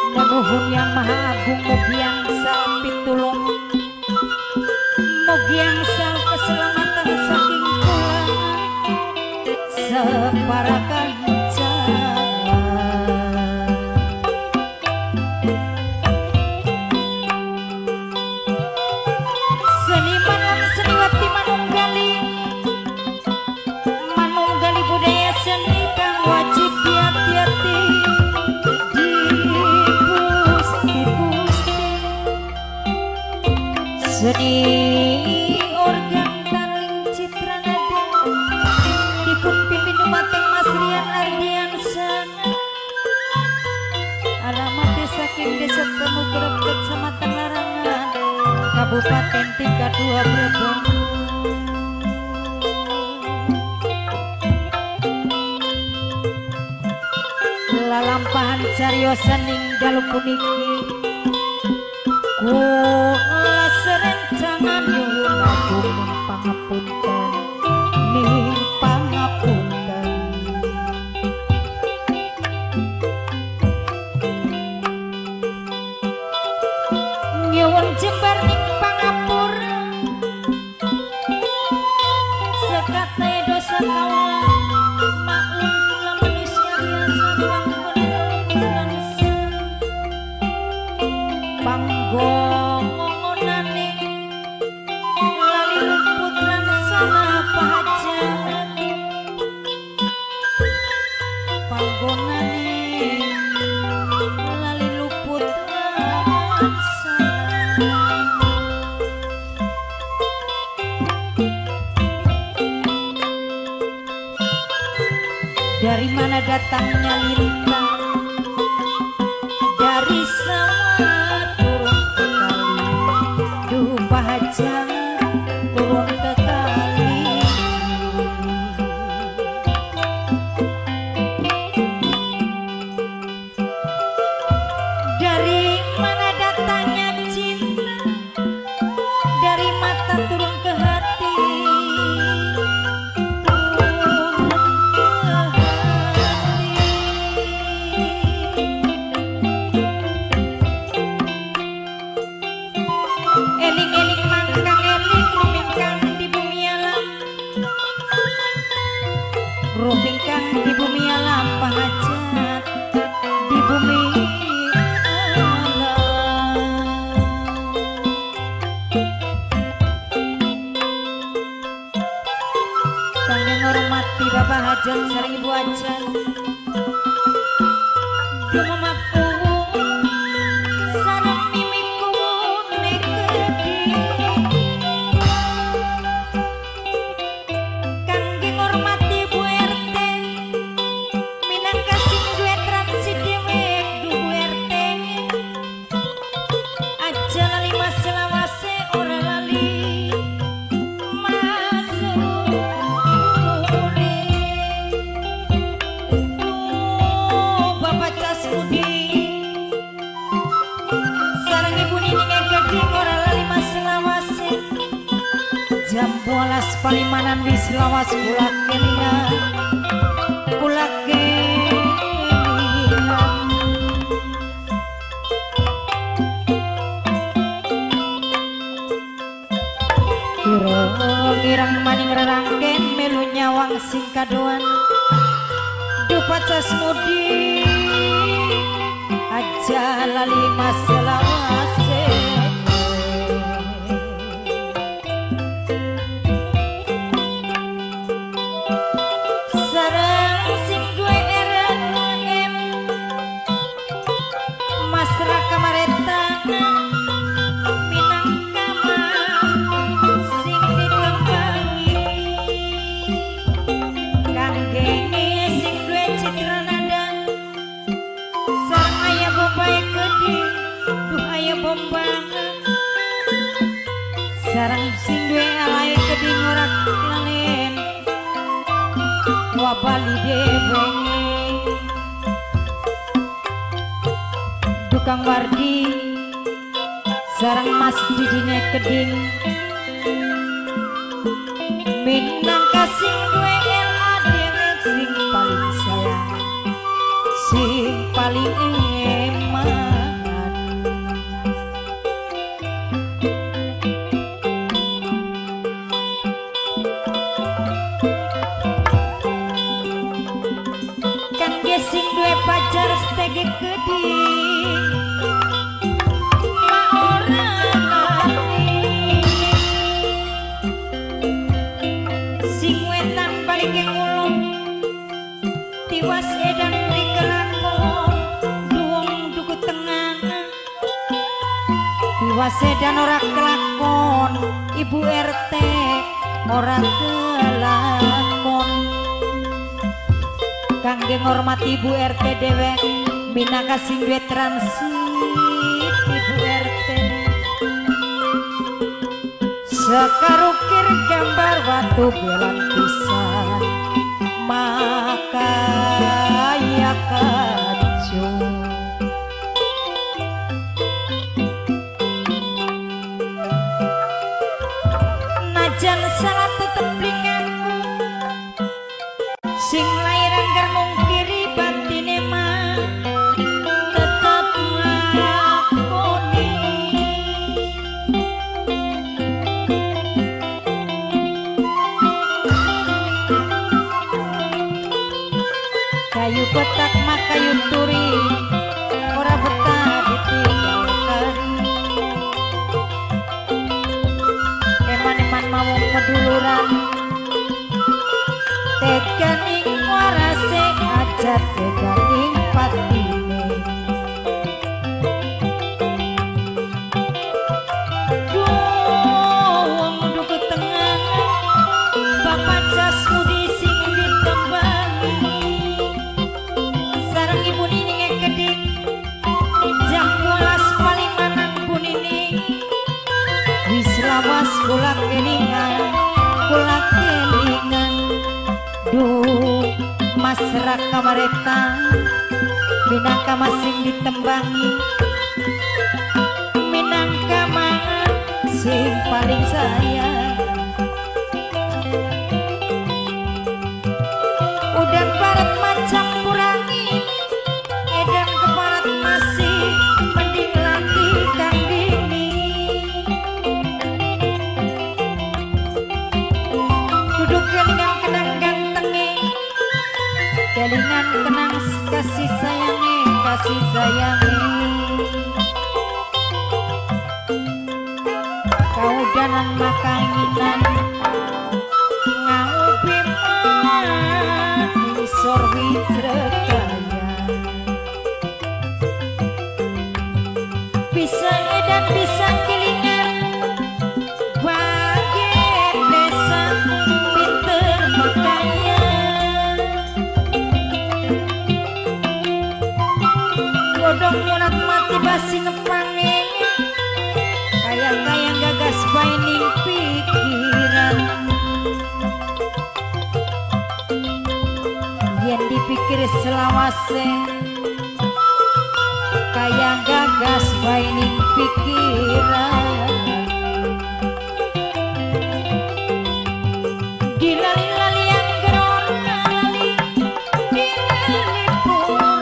Nuhun yang maha agung mugi angsal pitulung mugi angsal keselamatan saking kula separakan seniman lan seniwati manunggali budaya seni kang wajib diati-ati seni organ taling citra nada dipun pimpin dumateng Mas Rian Ardiansyah. Alamat desa Desa Temugrep Kecamatan Larangan Kabupaten Tingkat 2 Brebes. Lalampahan cariosan ning dalu puniki kula serencangan nyuwun agung pangapunten ning pangapunten nyuwun jembar ning pangapur sekate dosa kawula maklum kula manusia biasa panggongonane lali luput lan sana pajan panggonane lali luput lan sana. Dari mana datangnya lintang dari sawah turun ke kali duh pahajang turun ke kali dari mana datangnya cinta dari mata turun ke hati eling-eling mangkang eling rumingkang di bumi alam rumingkang di bumi alam pahajat di bumi alam kangge ngormati Bapak Hajat sareng Ibu Hajat dumamaku sareng mimiku kangge ngormati Bu RT minangka sing duwe transi dhewe Bu RT aja lali mas selawase ora lali masuk Bapak Casmudi sareng Ibu Nining Gading ora lali mas selawase jam 12 palimanan wis lawas kula kelingan kula kelingan ireng maning rerangken melu nyawang sing kadoan Dupa Casmudi aja lali mas selawase sareng sing duwe RM Mas Raka Maretana minangka mam sing dikembangi kangge sing duwe citra nada sareng aya bobae gede duh aya bombang sareng sing duwe alay gede ngorak lalen wabali dewenge Dukang Wardi sareng Mas Didine Keding minangka sing duwe LADW sing paling sayang sing paling eman Selawase dan ora kelakon, Ibu RT ora kelakon. Kangge ngormati Ibu RT dewek minangka sing duwe transit Ibu RT. Sekarukir gambar watu belan pisan maka ya kacu. Najan salah tetep blingaku sing lairan garmung kiri batine mah tetep ngakoni. Kayu petak mah kayu turi ora betah ditinggal kari. Eman-eman mau meduluran teganing warase aja teganing patine. Duh duku tengah Bapak Jasmudi sing ditembangi sareng Ibu Nining Ekeding jam 12 Palimanan Bu Nining wis lawas kula kelingan duh Mas Raka Maretang minangka masing ditembangi minangka mangan sing paling sayang. Udan barat macam kurangi edan ke barat masih mending lagi kang dini. Duduk kelingan kenang gantengi kelingan kenang kasih sayangi kau danan makanginan ngaupi maning sorwi trekaya bisa edan bisa kelingan bagian desa pinter makanya godong nyurat mati basi ngepange kaya gagas baining pikiran yen dipikir selawase kaya gagas baining pikiran. Dilali-lali yang geronali dilipur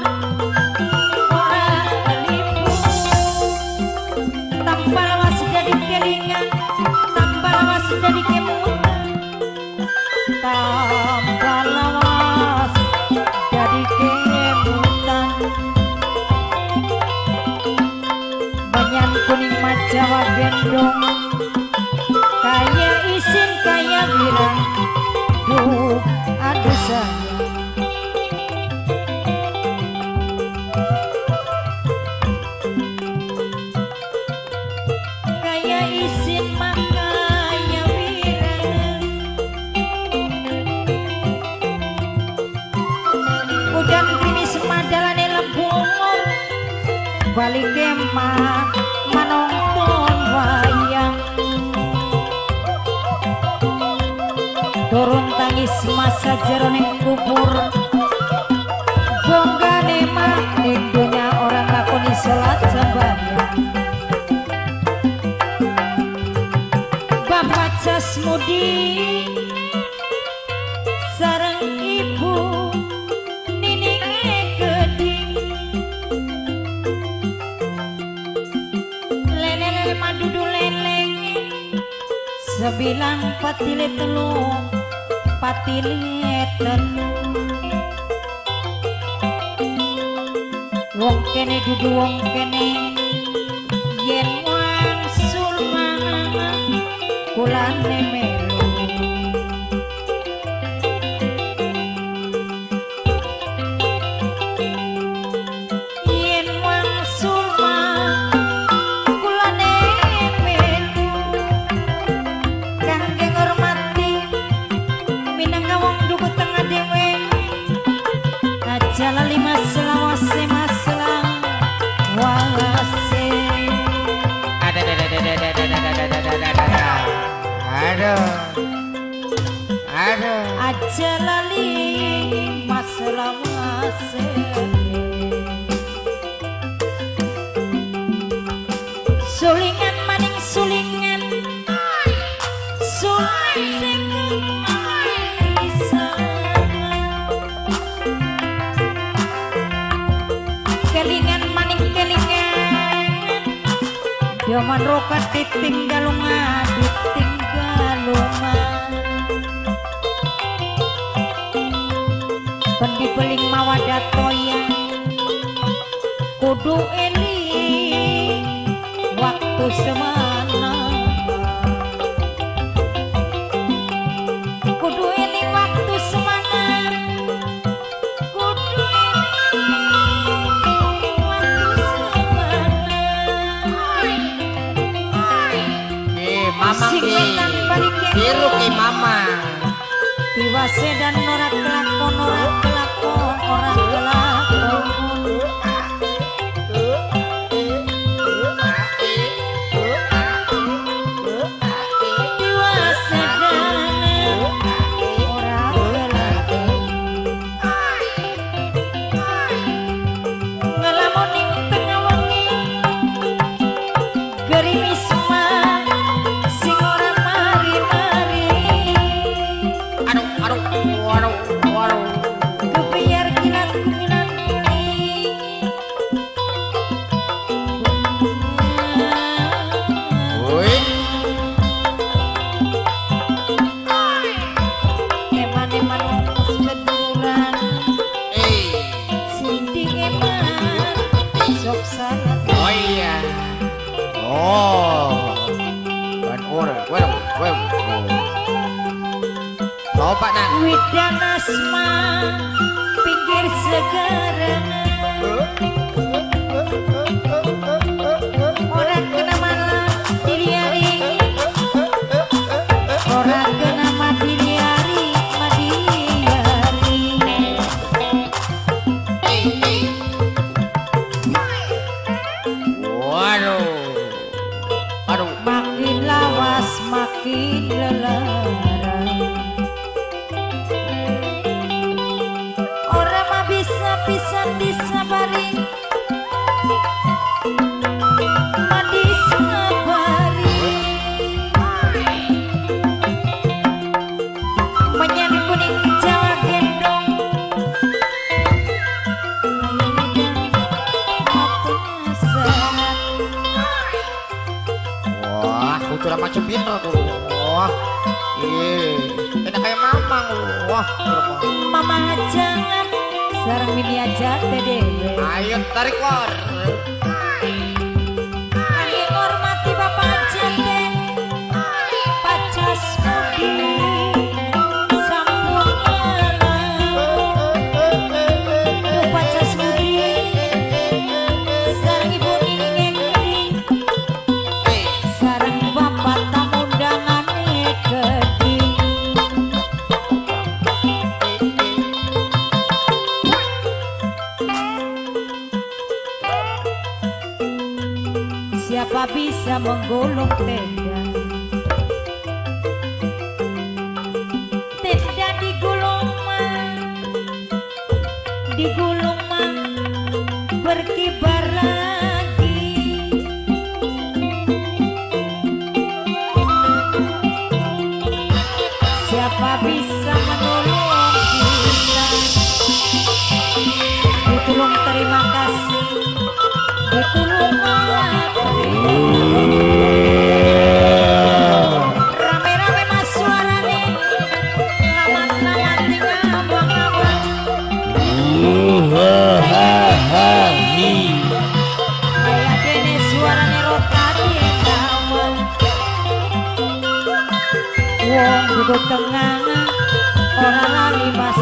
ora lipur tambah lawas jadi kelingan tambah lawas jadi kemutan tambah lawas jadi kemutan. Banyak kuning Jawa gendong kaya isin kaya birang duh aduh sayang. Kaya isin makanya birang udan gini semadalane lembungur balik kemah manonton wayang turun tangis masa jeroning kubur bonggane mah ning dunya orang lakoni salat sembahyang. Bapak Jasmudi sareng Ibu Nining Ekeding lele madudu leleng sebilang patile telu patile telu wong kene dudu wong kene yen wangsul mangan kulane melu yen wangsul mangan kulane sulingan maning sulingan suling kelingan maning kelingan Yaman rokat ditinggal lunga Pendi beling mawadah toya kudu eling waktu semana kudu eling waktu semana kudu eling waktu semana mama biru ki mama Iwase dan norak kelakon orang kelakon Iwase dan orang kelakon ngelamuning tengah wengi gerimis mah sing ora mari-mari waduh kebiar kilat kumilat woi eman-eman sebeturan sinding eman sok salah oh iya oh kan orang waduh oh pak nak Widan asma pinggir segara orang kena malam diliari orang kena mati diliari waduh makin lawas makin lelara orang mah bisa disabari mah disabari menyanyi kuning Jawa gendong wah kutu macam pino tuh wah enak kayak mamang wah mama jangan sarang mini aja dewe ayo tarik war kami hormati bapak jande pacas mudi sampun pacas mudi sarang ibu nining keling sarang bapak tamu undangan keling siapa bisa menggulung tenda digulung mah berkibar lagi siapa bisa menolong kita ditulung terima kasih ditulung malah rame-rame mas suarane lamat-lamat tinggal abang-abang kayak kene suarane rotasi kawan wong duduk tengah orang lali mas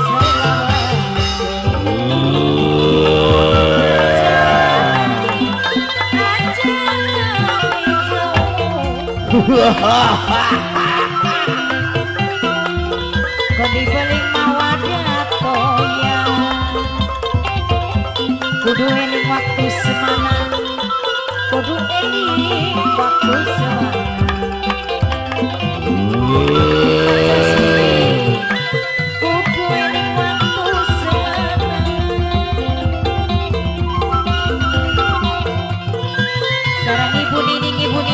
Kodi beling mawadah toya kudu eling waktu semana kudu eling waktu semana kudu eling waktu semana sarang ibu nining ibu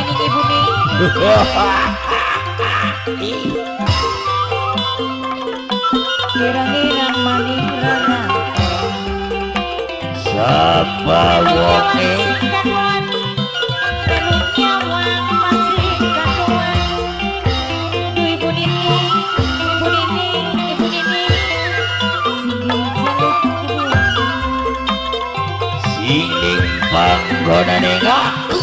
Irang-irang maning rara Sapa woke singing panggonane ngaku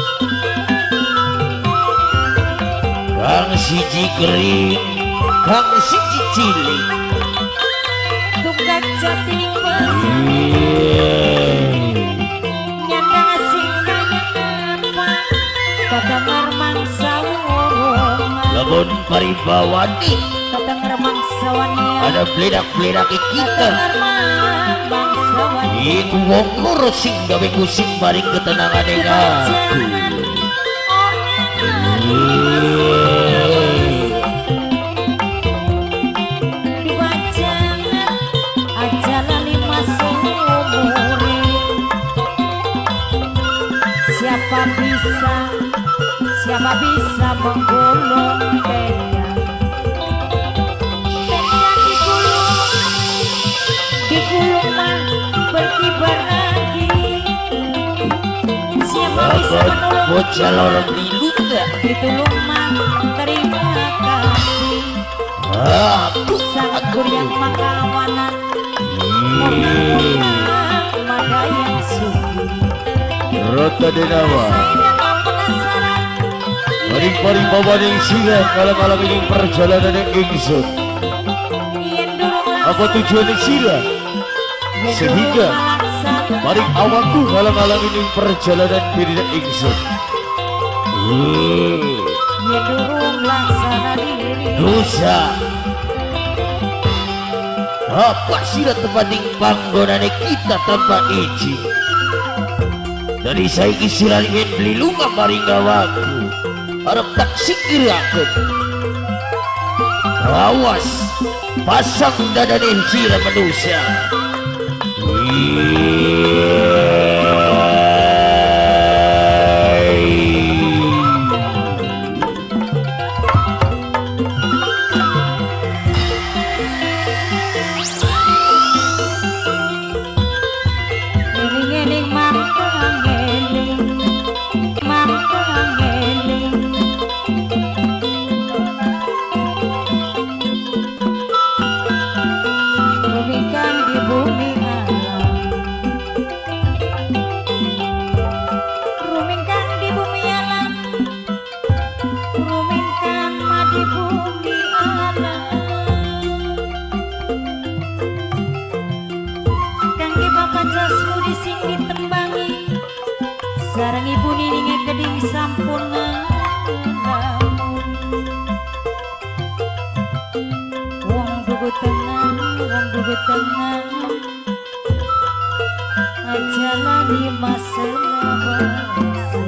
kang siji kering kang siji cilik Tunggang jatining pesing nyandang asing nanya apa kadangar mangsa wurungan lamun paribawani kadangar mangsa wanian ada bledak-bledak kita mangsa wanian iku wong loro sing gawe kusing paring ketenangane ngaku siapa bisa menggulung tenda digulung mah berkibar lagi siapa bisa menolong bocah lorong diluda ditulung mah terima kasih aku sanggur yang makawanan menang mada yang suci Rota Denawa paring-paring bawaning sila kalang-kalang ini perjalanan yang ingsun apa tujuan sila sehingga paring awakku kalang-kalang ini perjalanan diri ingsun durung laksana diri dosa apa sila tepating panggonane kita tanpa izin dari saiki sila ingin beli lunga paring gawaku harap tak sikir aku awas pasang dadanin sila manusia sarang ibu nininge keding sampun wong dugu tenang ajalani masa bangsa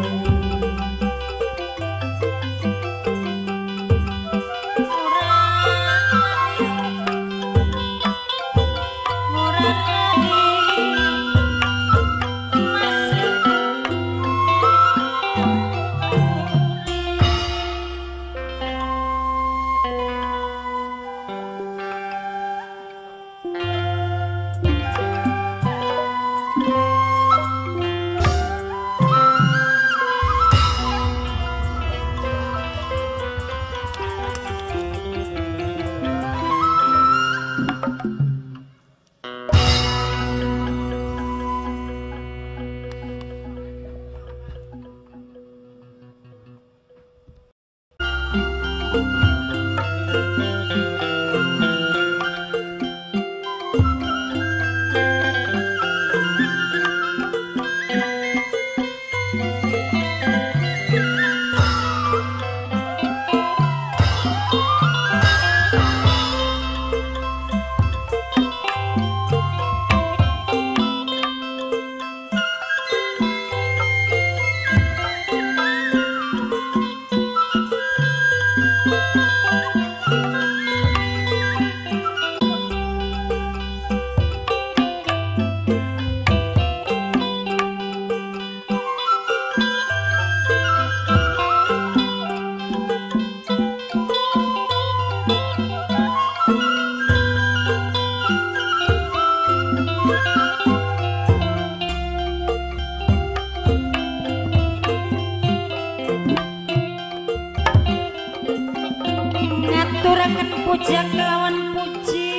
puja kelawan puji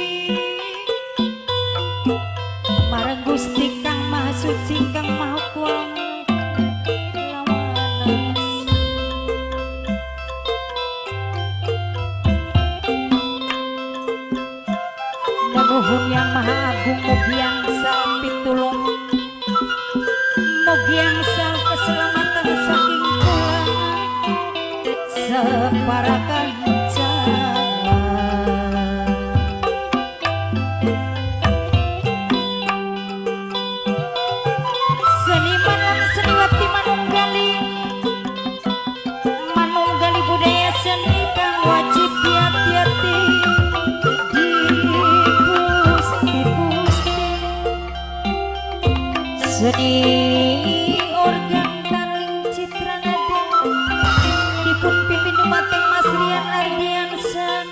marang Gusti Kang Maha Suci Kang Maha Kuwasa Nuhun yang Maha Agung mugi angsal pitulung mugi angsal keselamatan saking kula separakan seniman lan seniwati manunggali budaya seni kang wajib hati-hati seni organ taring citra nada dipun pimpin dumateng Mas Rian Ardiansyah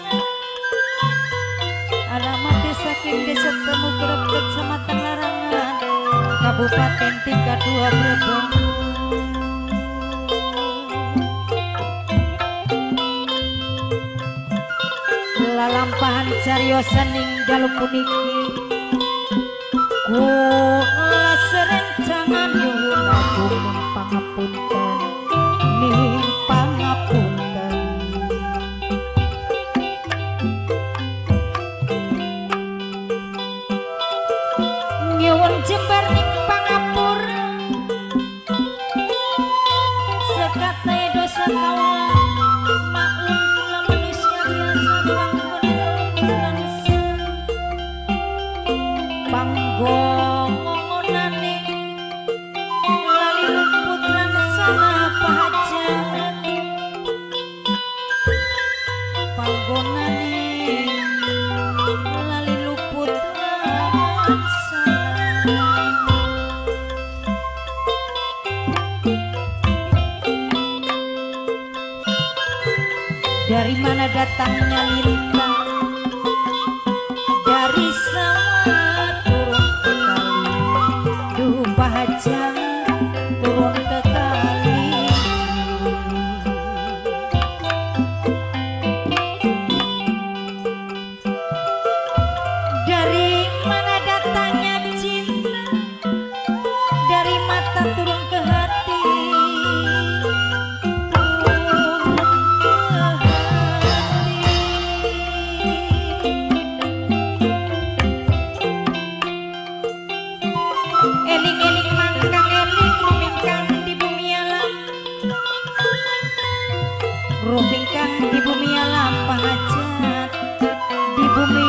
alamat desa Desa Temu Grep Kecamatan Larangan Kabupaten 32 Brebes lalampahan cariosan ninggal puniki kula serencangan nyuwun agung pangapunten ning pangapunten nyuwun jembar ning pangapur sekate dosa kawula maklum kula manusia biasa panggongonane lali luput lan sana pahajan panggonane lali luput lan sana dari mana datangnya lintang dari sama turun ke kali dari mana datangnya cinta dari mata turun ke hati eling-eling mangkang eling rumingkang di bumi alam rumingkang di bumi alam pahajat di bumi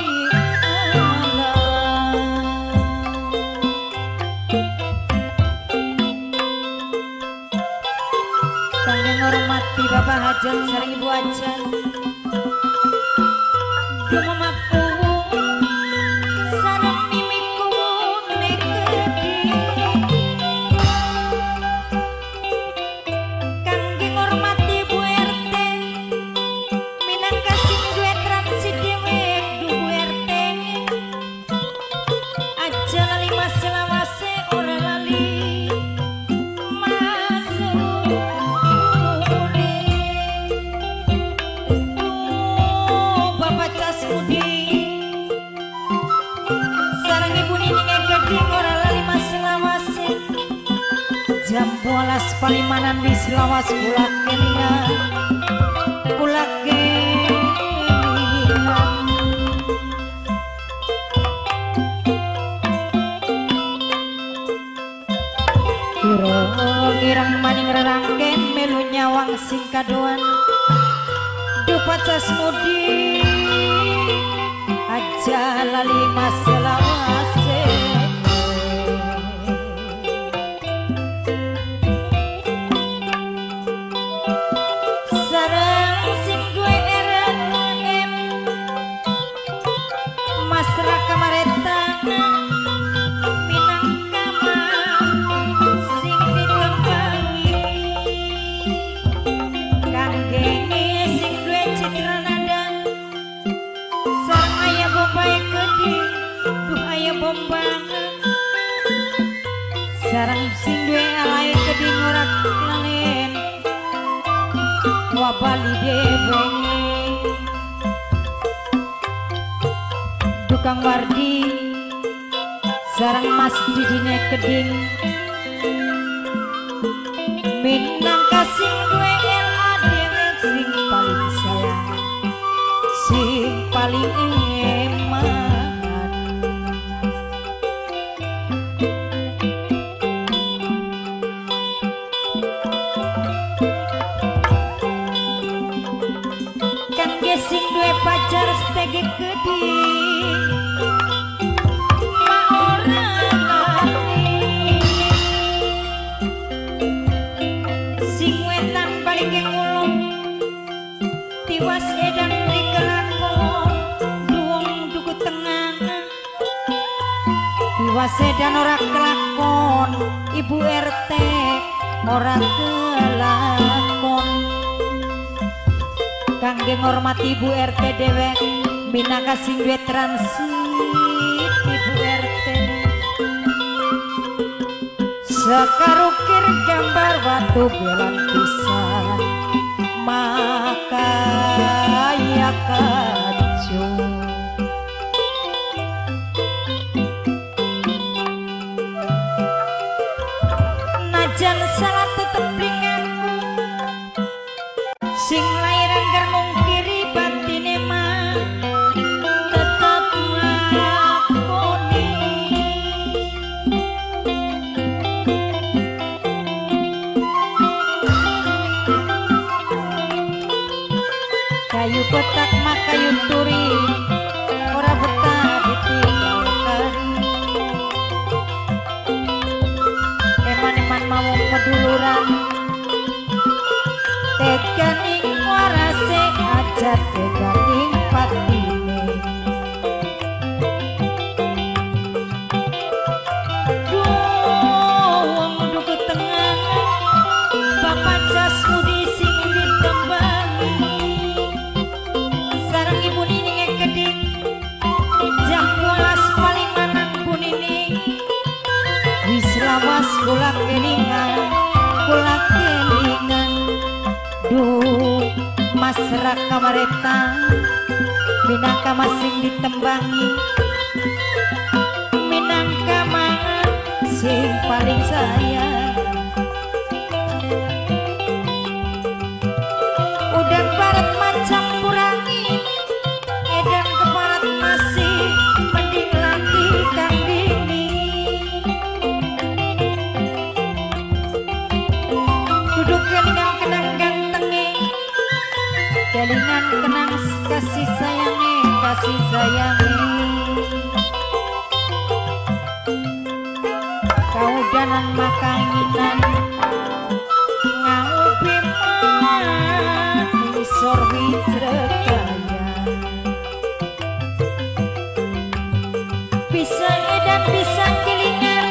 alam kang ngormati Bapak Hajat sareng Ibu Hajat dumamaku sareng mimiku nekedi kangge ngormati Bu RT minangka sing duwe transi dhewe Bu RT aja lali mas selawase ora lali masuk Bapak Casmudi sareng Ibu Nining Gading ora lali mas selawase jam 12 palimanan wis lawas kula kelingan kula kelingan ireng maning rerangken melu nyawang sing kadoan Dupa Casmudi aja lali mas selawase sareng sing duwe RNM Mas Raka Maretang minangka sing ditembangi kangge sing duwe citra nada sareng aya bombay gede duh aya bombang sareng sing duwe alay gede ngorak lalen wabali dewenge Kang Wardi sareng Mas Didine Keding minang kasing gue dhewe sing paling sayang sing paling eman kang gesing duwe pacar stege Keding ma ora ngerti sing wetan balik ngulung tiwas edan dikelakon duwung duku tengah tiwas edan ora kelakon Ibu RT ora kelakon kangge ngormati Ibu RT dewek minangka sing duwe transit Ibu RT sekarukir gambar watu belan pisan maka ya kacu najan salah tetep linganku sing lairan germung kiri batine mah tetep ngakoni kayu petak mah kayu turi ora betah ditinggal kari eman-eman mau peduluran teganing warase aja teganing patine duwung duku tengah bapak Jasmudi sing ditembangi sareng Ibu Nining Keding jam 12 paling manang Bu Nining wis lawas kula kelingan duh Mas Raka Mareta minangka masing ditembangi minangka mangan sing paling sayang udan barat macam kurangi edan ke barat masih mending lagi kang dini duduk kelingan kenang gantenge kelingan kenang kasih sayange kaudanan makanginan ngaupi manisor widrekaya bisa edan bisa kelingan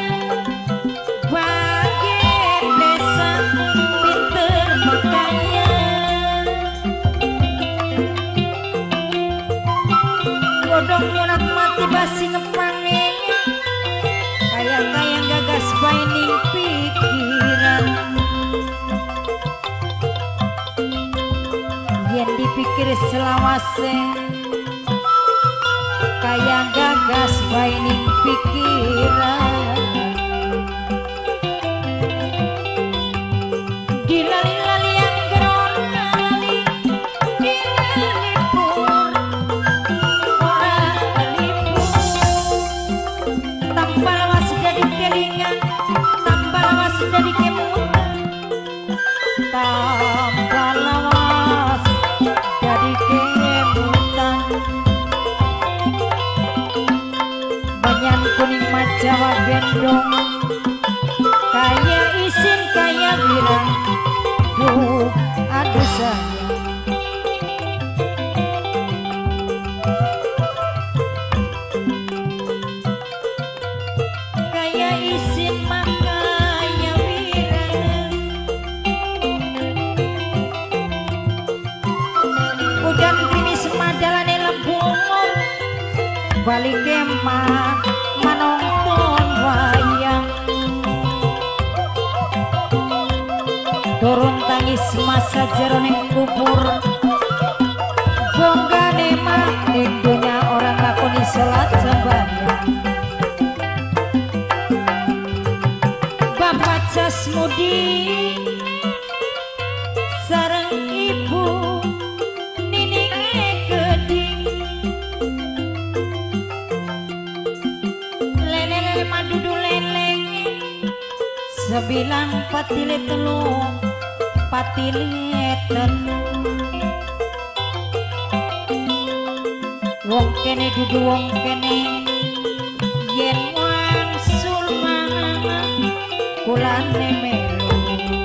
bagian desa pinter makanya godong murat mati basi ngepange kayang-kayang gagas baining pikiran yen dipikir selawase kayang gagas baining pikiran dilali-lalian geronali dilipur ora lipur tambah lawas jadi kelingan tambah lawas jadi kemutan tambah lawas jadi kemutan banyak kuning majawa gendong kaya isin kaya birang duh aduh sayang kaya isin makanya birang udan krimis madalane lembung balik kemah manonton wayang turun tangis masa jeroning kubur bonggane mah ning dunya orang lakoni salat Asmudi sareng ibu nininge geding lele madudu lele sebilang patile telu patile telu wong kene dudu wong kene yen wangsul mangan kulane melu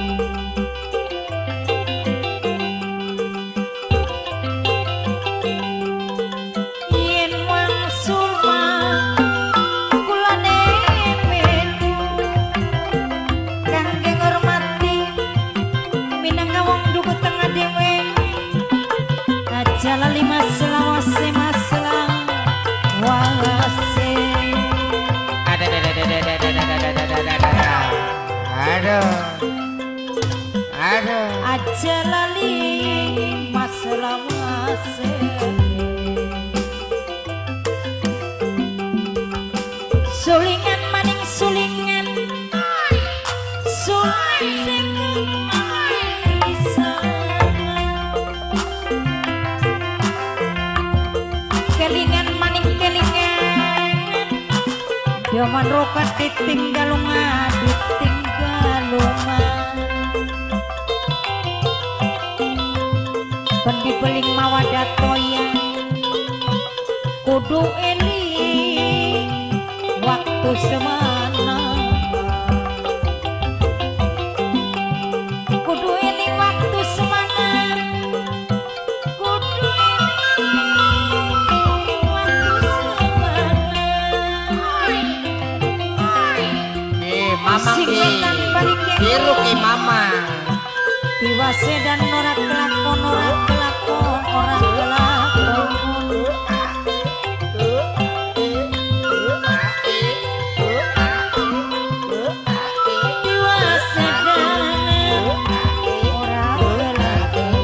yen wangsul mangan kulane melu kangge ngormati minangka wong duku tengah dewe aja lali maselawase maselang wase aduh aja lali masalah wase sulingan maning sulingan suling bisa kelingan maning kelingan jaman rokat ditinggal lunga pendi beling mawadat toya kudu eling waktu semana kudu eling waktu semana kudu eling waktu semana mama biru ke mama diwase dan norak kelakon orang kelakon diwase dan orang kelakon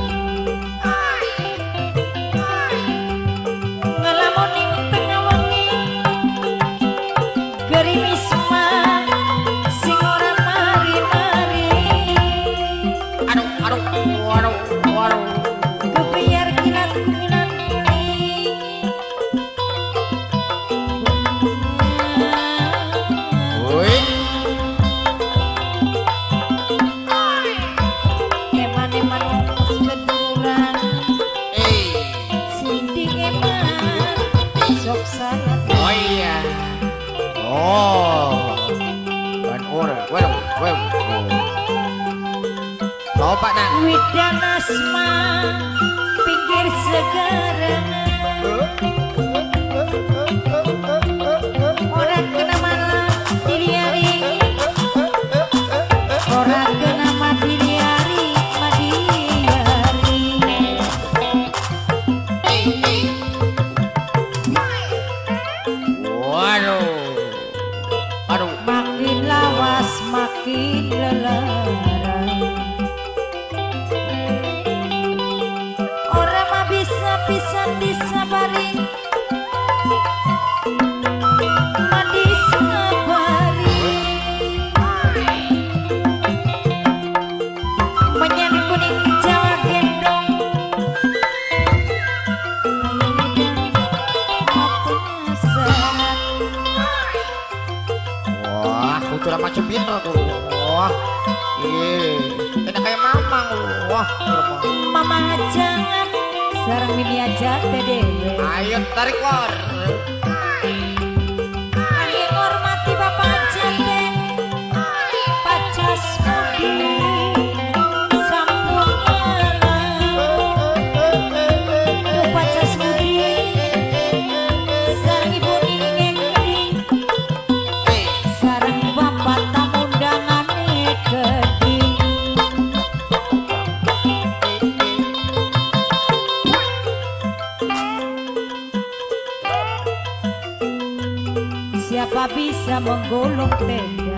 ngelamunin tengah wengi gerimis mah sing ora mari-mari waduh kebiar kilat kuminan woi eman-eman seduran sinding eman sok salat oh iya oh ban orang waduh coba nang widang asma pinggir segara orang kena malam diliari orang kena mati diliari waduh makin lawas makin lelara orang mah bisa disabari mah disabari menyan kuning Jawa gendong wah kutura macam pinter tuh wah enak kayak mamang wah mama jangan sarang mini aja dewe ayo tarik war angin hormati bapak jate pacas mudi sampun malam pacas mudi sarang ibu nining sarang bapak tamu undangan geding siapa bisa menggulung tenda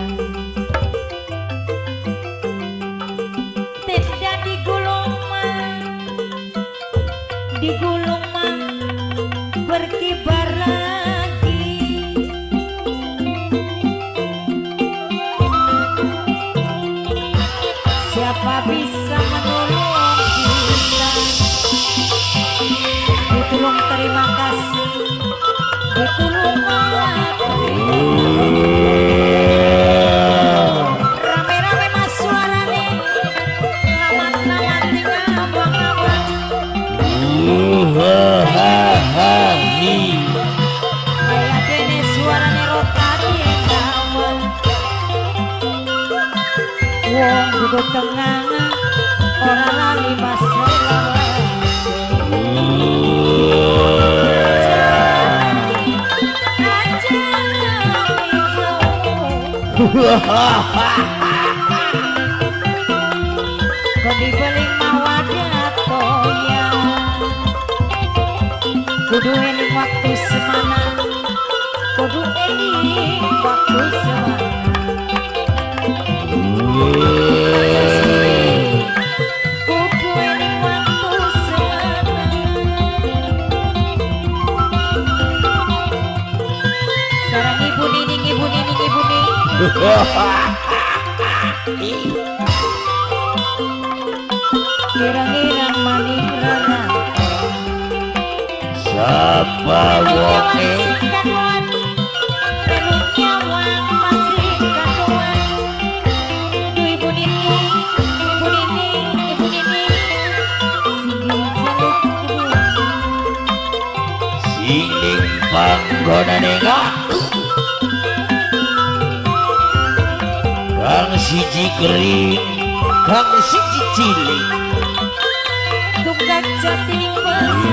digulung mah berkibar lagi Siapa bisa menolong kita? Ditulung terima kasih, ditulung rame-rame mas suarane, lamat-lamat tinggal abang-abang. Kayak kene suarane rotari kawan. Wong duduk tengah, ora lali mas Kodi beling mawadah toya, kudu eling waktu semana, kudu eling waktu semana. Kudu eling waktu semana. Sarang ibu nining, ibu nining, ibu nining. Kirang-kirang maning rarang Siapa wonge reluknya wang masih kaduan. Duh ibu nini, ibu nini, ibu nini. Singing panggonane ngaku Kang siji kering Kang siji cilik Tunggak jatining besi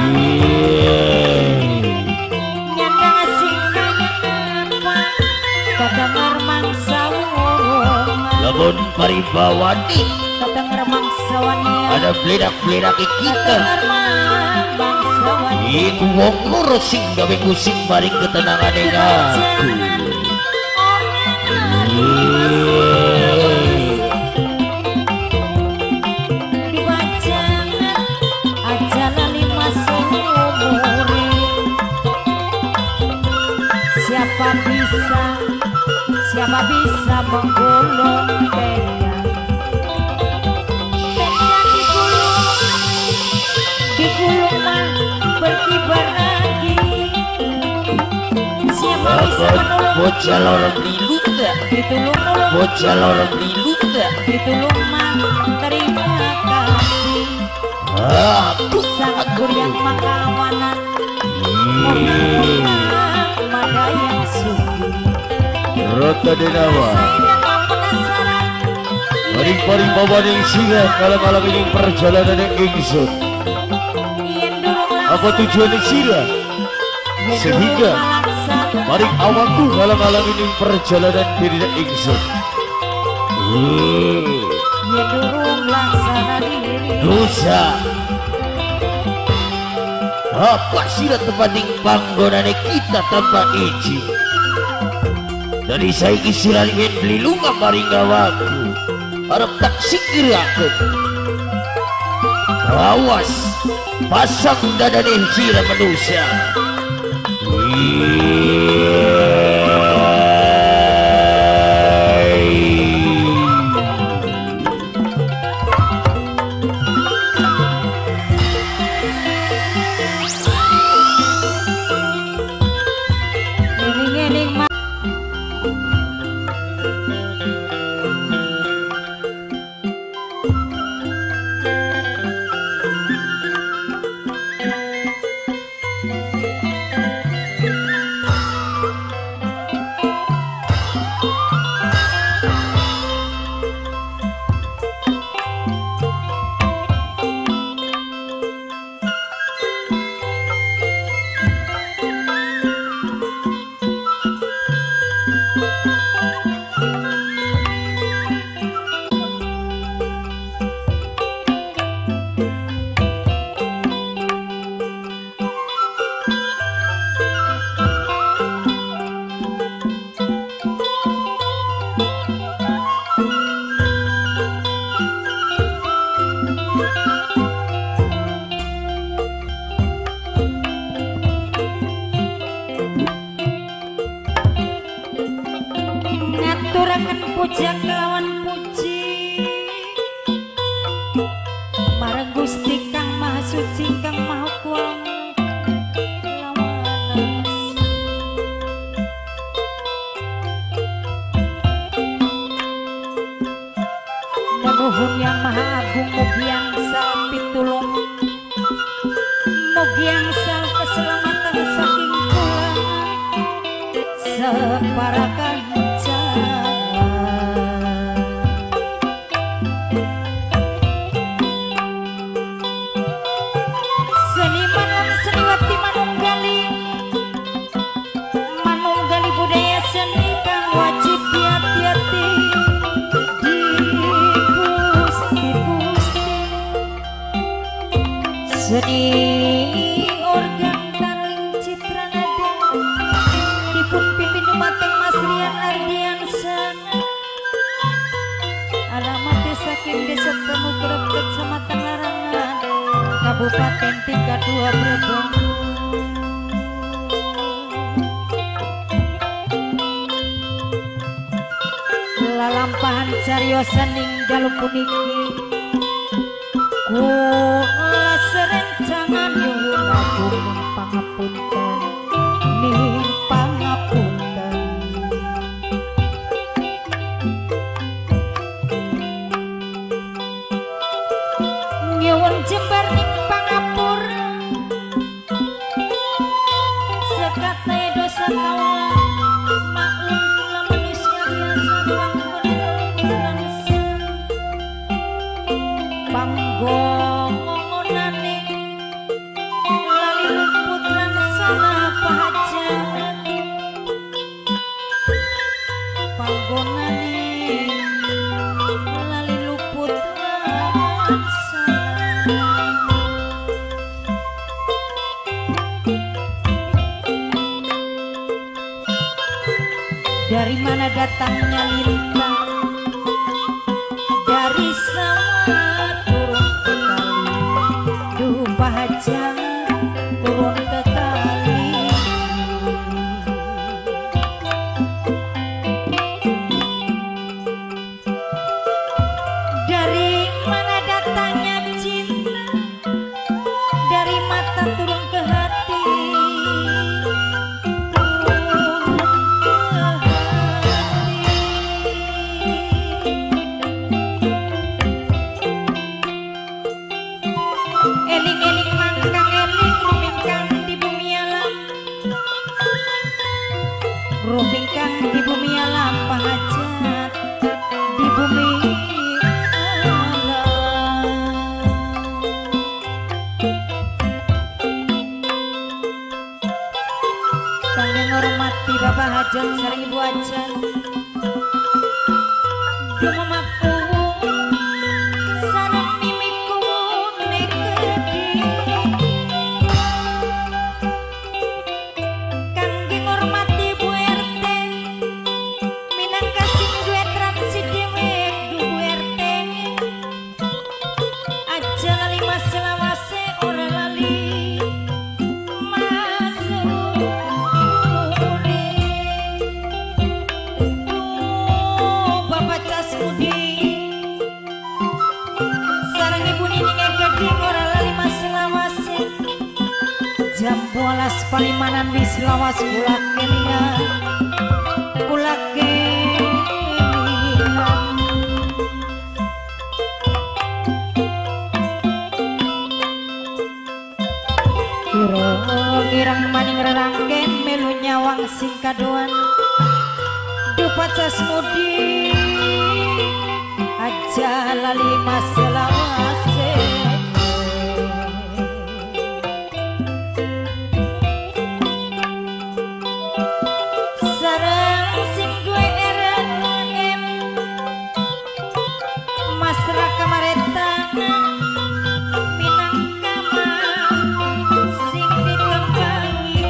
nyandang asing apa kadengar mangsa worongan. Lamun paribawani Kadengar mangsa wania, ada beledak-beledak kita mangsa wania. Iku wong loro sing gawe kusing maring ketenangan ngaku Siapa bisa menggulung tenda? Tenda digulung mah berkibar lagi. Siapa bisa menolong? Bocah lorong diluda Ditulung-tulung, Bocah lorong diluda ditulung mah terima kasih. Aku Sang kuryang makawanan, monang-monang mada yang suci. Rota Denawa Saya penasaran, paring-paring bawaning singa kalang-kalang ini perjalanan yang ingsun. yen durung Apa tujuan sira? Sehingga maring awakku kalang-kalang ini perjalanan diri ingsun. yen durung laksana diri. dosa apa sila tepanding panggonane kita tanpa izin dari saiki sila ingin beli lunga maring gawaku harap tak sikir aku awas pasang dadane sila manusia Eling-eling mah Nuhun yang maha agung mugi angsal pitulung mugi angsal keselamatan saking kula separakan seniman lan seniwati manunggali budaya seni kang wajib hati-hati seni organ taling citra nada dipun pimpin dumateng Mas Rian Ardiansyah alamat saking Desa Temukrep Kecamatan Larangan Kabupaten Tingkat 2 Brebes lalampahan cariosan ninggal puniki kula serencangan nyuwun agung pangapunten ning pangapunten nyuwun jembar ning pangapur sekate dosa kawula maklum kula manusia biasa panggongonane lali luput lan salah pahajan panggonane lali luput lan salah dari mana datangnya lintang dari sawah turun ke kali duh pahajan turun ke kali dari mana datangnya cinta dari mata turun ke hati eling-eling mangkang eling rumingkang di bumi alam rumingkang di bumi alam pahajat di bumi alam kang ngormati bapak hajat sareng ibu hajat dumamaku sareng mimiku nekedi kangge ngormati Bu RT minangka sing duwe tradisi dhewek Bu RT aja lali mas selawase ora lali masuk Bapak Casmudi sareng ibu nining geding ora lali mas selawase jam 12 palimanan wis lawas kula kelingan kula kelingan ireng maning rerangken melu nyawang sing kadoan dupa Casmudi aja lali mas selawase sareng sing duwe RNM Mas Raka Maretana minangka sing dikembangi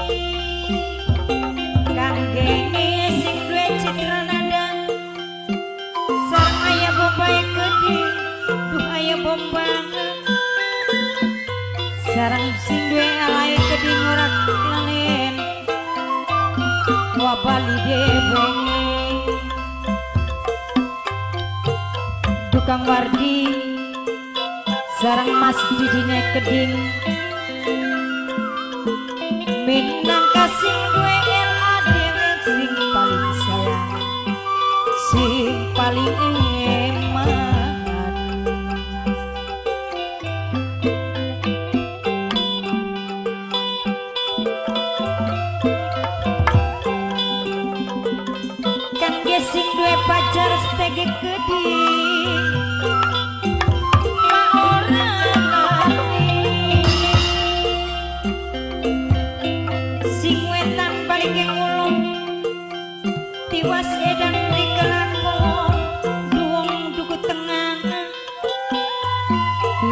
kangge sing duwe citra nada sareng aya bombay geding duh aya bombang sareng sing duwe alay geding ora lalen wabali dewenge Dukang Wardi sareng Mas Didine Keding minangka sing duwe LA dewek sing paling sayang sing paling emang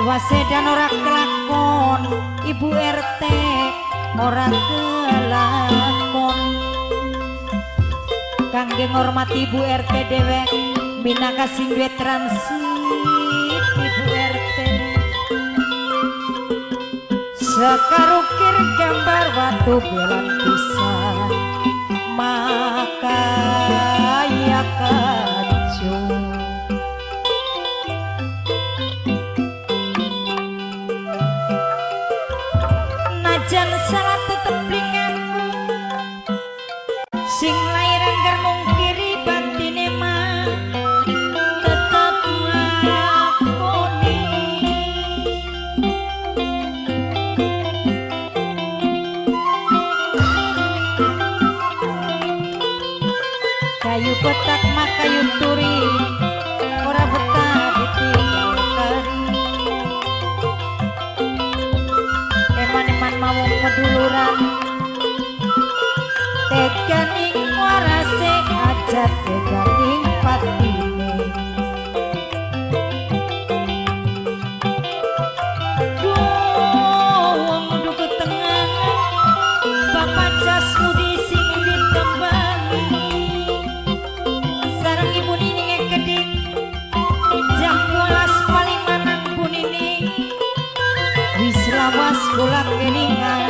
Wasedan ora kelakon, Ibu RT ora kelakon. Kangge ngormati Ibu RT dewek minangka sing duwe transit Ibu RT. Sekarukir gambar watu belan pisan maka ya kacau. Najan salah tetep linganmu sing lairan gar mungkiri batine mah tetep ngakoni. Kayu petak mah kayu turi ora betah ditinggal kari. Eman-eman mau peduluran teganing warase aja teganing patine. Wong duk tengah Bapak Jasmudi sing ditembangi sareng Ibu Nining Keding jam 12 paling manang Bu Nining wis lawas kula kelingan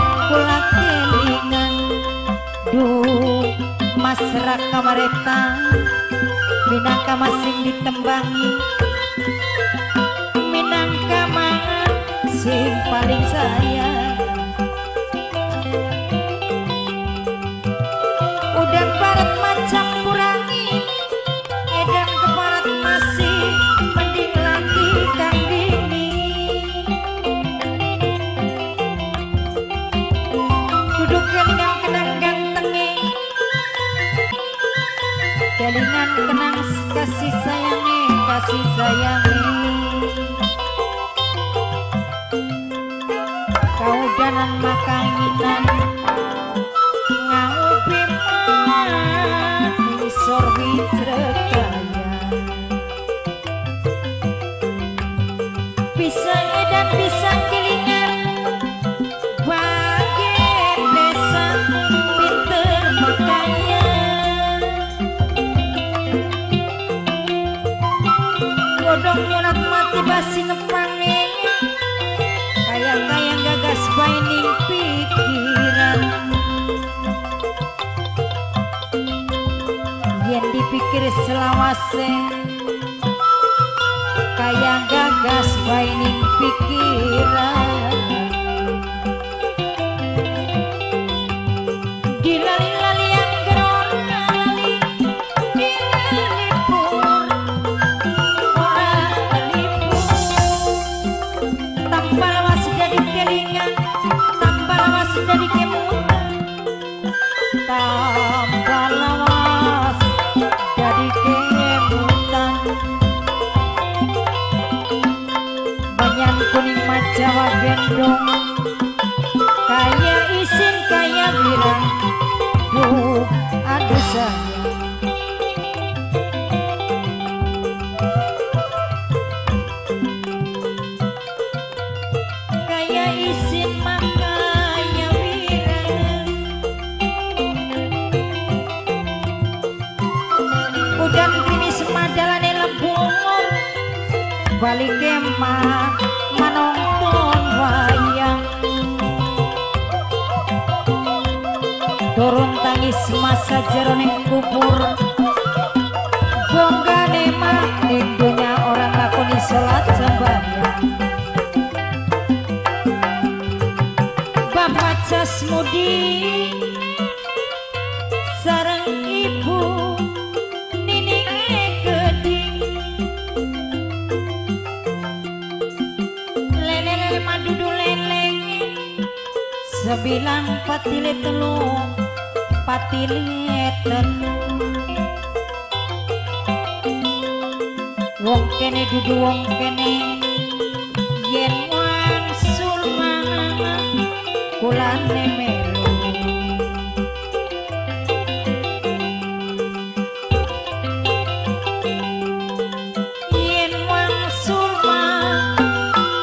duh Mas Raka Mareta minangka masing ditembangi minangka mangan sing paling sayang. Udan barat macam kurangi edan keparat masih mending lagi kang dini. Duduk kelingan kenang gantenge kelingan kenang kasih sayange kaudanan makanginan ngaupi mani sorbi trekaya bisa edan bisa kelingan bagian desa pinter makanya bodong nyurat mati basi ngepange kayang-kayang gagas baining pikiran yen dipikir selawase kayang gagas baining pikiran dilali-lalian gerolali dilipur ora lipur tanpa lawas jadi kelingan tanpa lawas jadi kemutan tanpa lawas jadi kemutan banyak kuning majawa gendong kaya isin kaya birang duh aduh sayang. Kaya isin makanya birang udan krimis madalane lembungur balik kemah menonton wayang turun tangis masa jeroning kubur bonggane mah ning dunya orang lakoni salat sembahyang. Bapak Jasmudi sareng Ibu Nining Keding lele-lele madudu lele sebilang patile telu patile telu wong kene dudu wong kene yen wang sulmana kulane melu yen wang sulma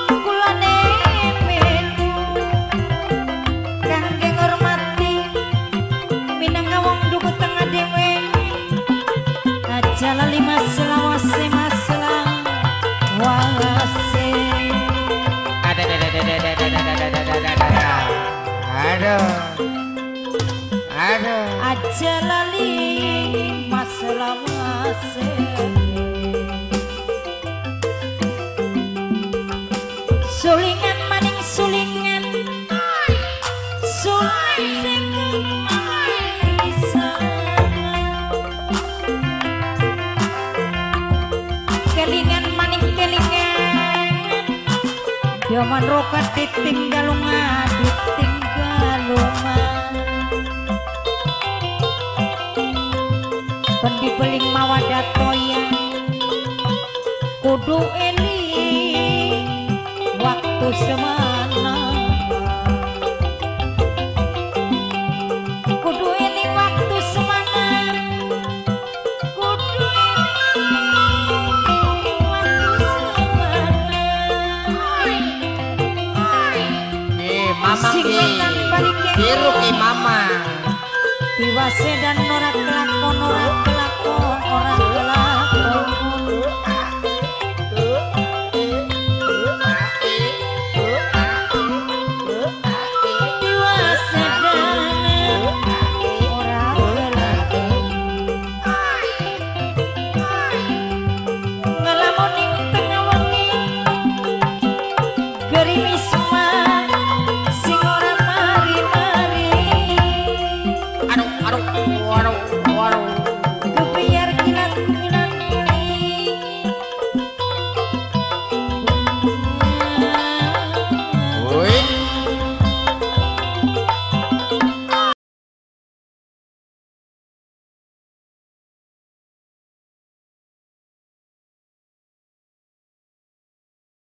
sulingan maning sulingan sulingan kelingan maning kelingan Yaman rokat ditinggal lunga Pendi beling mawadat toya kudu eling waktu semana kudu eling waktu semana kudu eling waktu semana mama Singletan balik biru ke mama Diwase dan